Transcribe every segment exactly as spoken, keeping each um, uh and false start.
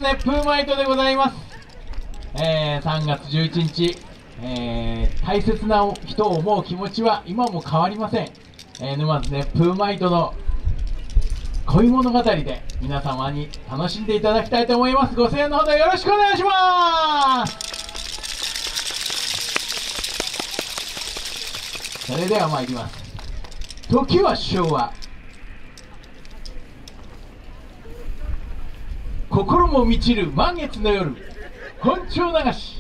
熱風マイトでございます。えー、さんがつじゅういちにち、えー、大切な人を思う気持ちは今も変わりません。えー、沼津熱風マイトの恋物語で皆様に楽しんでいただきたいと思います。ご声援のほどよろしくお願いします。それでは参ります。時は昭和、心も満ちる満月の夜、本調流し、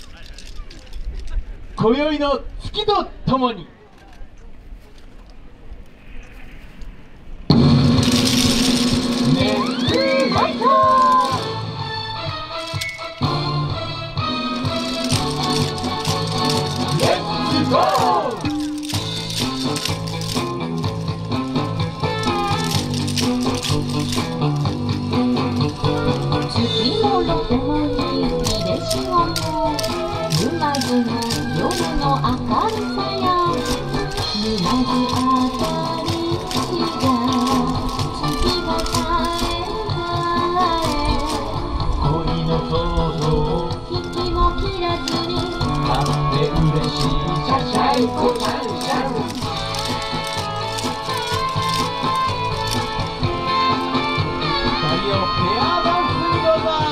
今宵の月とともに熱風マイト。レッツゴー。 沼津の夜の明るさや、沼津あたりが月が絶え絶え、 恋の想像引きも切らずになんて嬉しい、シャシャイコシャンシャン。二人をペアダンスにどうぞ。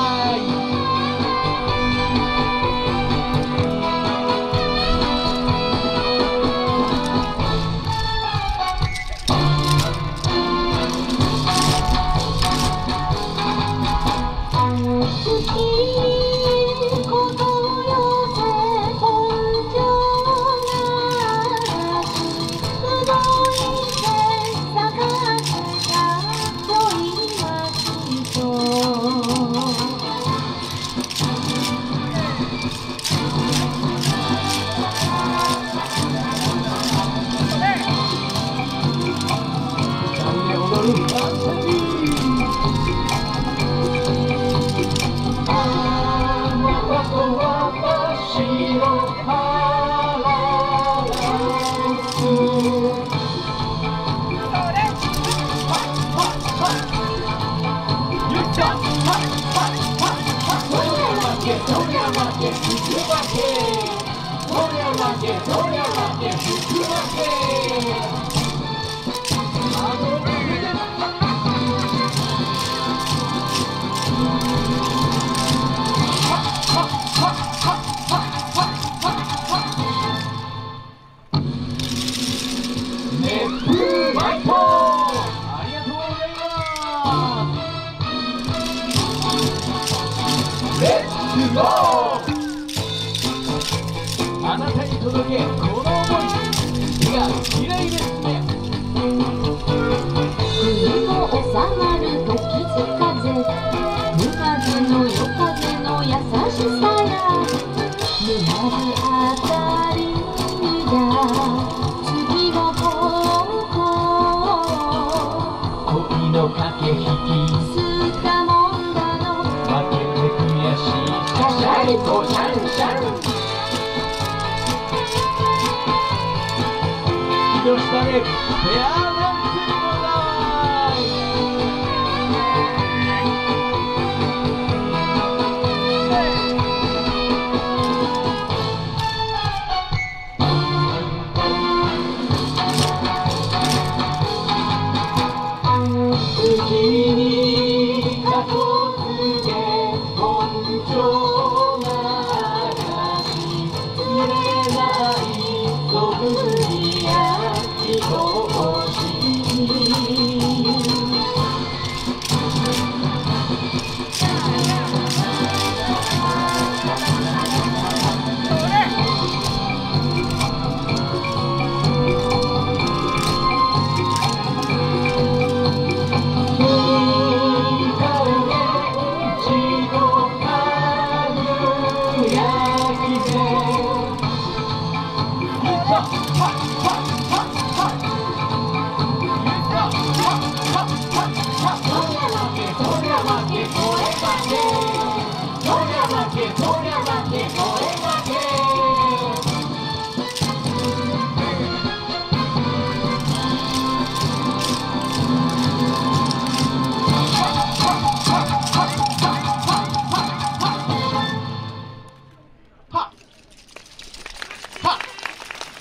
あなたに届けこの想い、手が綺麗ですね。 冬も収まる時津風、沼津の夜風の優しさや、沼津あたりが月をここ恋の駆け引きすかもんだの、 負けて悔しい、シャシャイコシャンシャン。どしたね、ペアダンスにござい。月にかこつけ本調な嵐、釣れないそぶりや人をし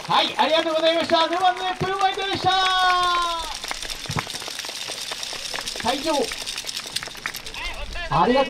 はい、ありがとうございました。沼津ねプーマイトでした。会場ありがとう。